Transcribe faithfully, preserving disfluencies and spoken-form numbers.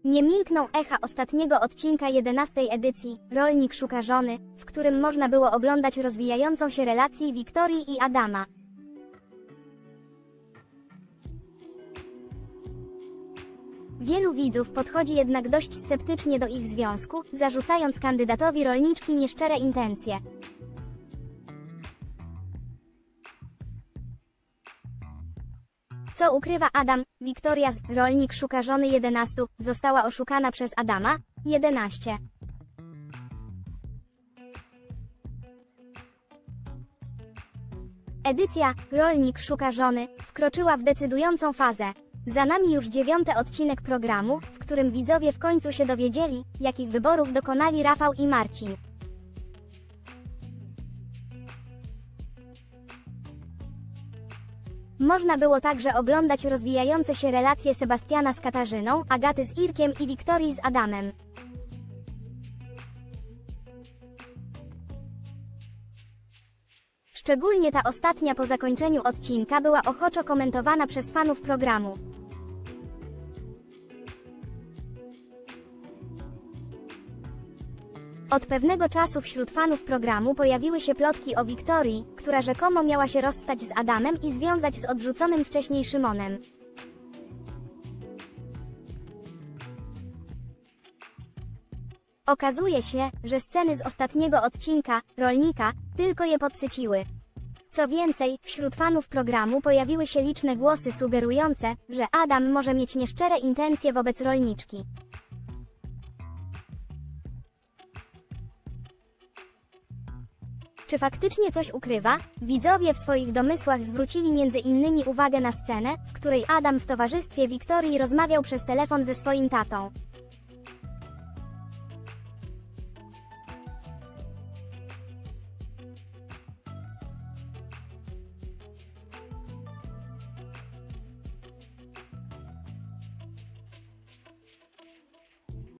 Nie milkną echa ostatniego odcinka jedenastej edycji Rolnik szuka żony, w którym można było oglądać rozwijającą się relację Wiktorii i Adama. Wielu widzów podchodzi jednak dość sceptycznie do ich związku, zarzucając kandydatowi rolniczki nieszczere intencje. Co ukrywa Adam? Wiktoria z Rolnik szuka żony jedenaście została oszukana przez Adama. jedenaście. Edycja Rolnik szuka żony wkroczyła w decydującą fazę. Za nami już dziewiąty odcinek programu, w którym widzowie w końcu się dowiedzieli, jakich wyborów dokonali Rafał i Marcin. Można było także oglądać rozwijające się relacje Sebastiana z Katarzyną, Agaty z Irkiem i Wiktorii z Adamem. Szczególnie ta ostatnia po zakończeniu odcinka była ochoczo komentowana przez fanów programu. Od pewnego czasu wśród fanów programu pojawiły się plotki o Wiktorii, która rzekomo miała się rozstać z Adamem i związać z odrzuconym wcześniej Szymonem. Okazuje się, że sceny z ostatniego odcinka Rolnika tylko je podsyciły. Co więcej, wśród fanów programu pojawiły się liczne głosy sugerujące, że Adam może mieć nieszczere intencje wobec rolniczki. Czy faktycznie coś ukrywa? Widzowie w swoich domysłach zwrócili między innymi uwagę na scenę, w której Adam w towarzystwie Wiktorii rozmawiał przez telefon ze swoim tatą.